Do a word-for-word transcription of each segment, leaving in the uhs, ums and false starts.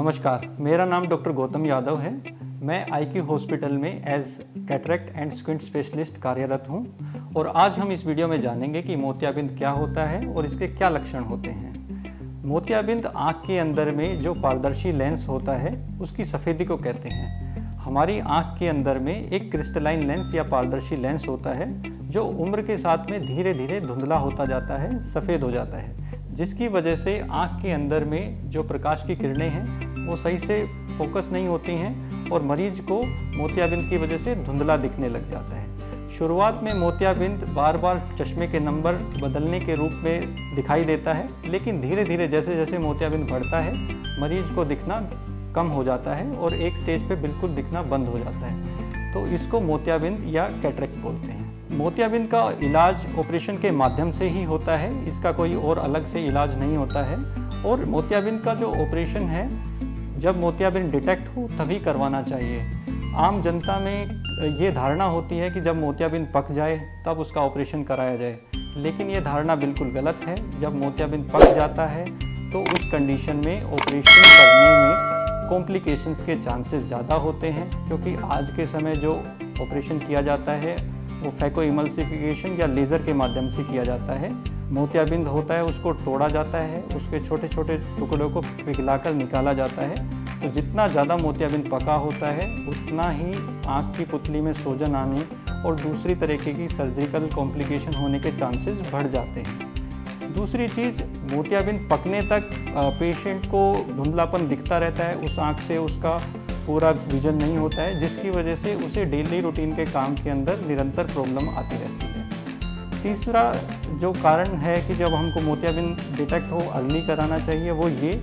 नमस्कार, मेरा नाम डॉक्टर गौतम यादव है। मैं आईक्यू हॉस्पिटल में as cataract and squint specialist कार्यरत हूं और आज हम इस वीडियो में जानेंगे कि मोतियाबिंद क्या होता है और इसके क्या लक्षण होते हैं। मोतियाबिंद आँख के अंदर में जो पारदर्शी लेंस होता है उसकी सफ़ेदी को कहते हैं। हमारी आँख के अंदर में एक क्रिस्टलाइन लेंस या पारदर्शी लेंस होता है जो उम्र के साथ में धीरे धीरे धुंधला होता जाता है, सफ़ेद हो जाता है, जिसकी वजह से आँख के अंदर में जो प्रकाश की किरणें हैं वो सही से फोकस नहीं होती हैं और मरीज को मोतियाबिंद की वजह से धुंधला दिखने लग जाता है। शुरुआत में मोतियाबिंद बार बार चश्मे के नंबर बदलने के रूप में दिखाई देता है, लेकिन धीरे धीरे जैसे जैसे मोतियाबिंद बढ़ता है मरीज को दिखना कम हो जाता है और एक स्टेज पे बिल्कुल दिखना बंद हो जाता है। तो इसको मोतियाबिंद या कैटरेक्ट बोलते हैं। मोतियाबिंद का इलाज ऑपरेशन के माध्यम से ही होता है, इसका कोई और अलग से इलाज नहीं होता है। और मोतियाबिंद का जो ऑपरेशन है, जब मोतियाबिंद डिटेक्ट हो तभी करवाना चाहिए। आम जनता में ये धारणा होती है कि जब मोतियाबिंद पक जाए तब उसका ऑपरेशन कराया जाए, लेकिन ये धारणा बिल्कुल गलत है। जब मोतियाबिंद पक जाता है तो उस कंडीशन में ऑपरेशन करने में कॉम्प्लिकेशंस के चांसेस ज़्यादा होते हैं, क्योंकि आज के समय जो ऑपरेशन किया जाता है वो फैको इमल्सिफिकेशन या लेज़र के माध्यम से किया जाता है। मोतियाबिंद होता है उसको तोड़ा जाता है, उसके छोटे छोटे टुकड़ों को पिघलाकर निकाला जाता है। तो जितना ज़्यादा मोतियाबिंद पका होता है उतना ही आँख की पुतली में सूजन आने और दूसरी तरीके की सर्जिकल कॉम्प्लिकेशन होने के चांसेस बढ़ जाते हैं। दूसरी चीज़, मोतियाबिंद पकने तक पेशेंट को धुंधलापन दिखता रहता है, उस आँख से उसका पूरा विजन नहीं होता है, जिसकी वजह से उसे डेली रूटीन के काम के अंदर निरंतर प्रॉब्लम आती रहती है। तीसरा जो कारण है कि जब हमको मोतियाबिंद डिटेक्ट हो अर्ली कराना चाहिए, वो ये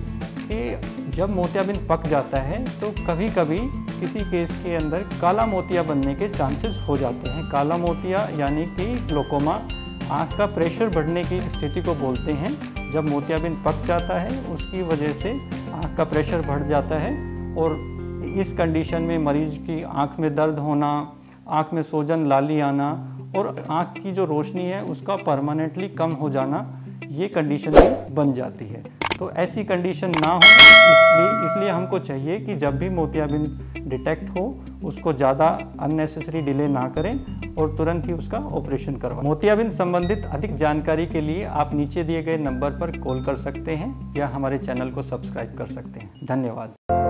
कि जब मोतियाबिंद पक जाता है तो कभी कभी किसी केस के अंदर काला मोतिया बनने के चांसेस हो जाते हैं। काला मोतिया यानी कि ग्लोकोमा, आँख का प्रेशर बढ़ने की स्थिति को बोलते हैं। जब मोतियाबिंद पक जाता है उसकी वजह से आँख का प्रेशर बढ़ जाता है और इस कंडीशन में मरीज की आँख में दर्द होना, आँख में सूजन, लाली आना और आँख की जो रोशनी है उसका परमानेंटली कम हो जाना, ये कंडीशन भी बन जाती है। तो ऐसी कंडीशन ना हो, इसलिए इसलिए हमको चाहिए कि जब भी मोतियाबिंद डिटेक्ट हो उसको ज़्यादा अननेसेसरी डिले ना करें और तुरंत ही उसका ऑपरेशन करवाएं। मोतियाबिंद संबंधित अधिक जानकारी के लिए आप नीचे दिए गए नंबर पर कॉल कर सकते हैं या हमारे चैनल को सब्सक्राइब कर सकते हैं। धन्यवाद।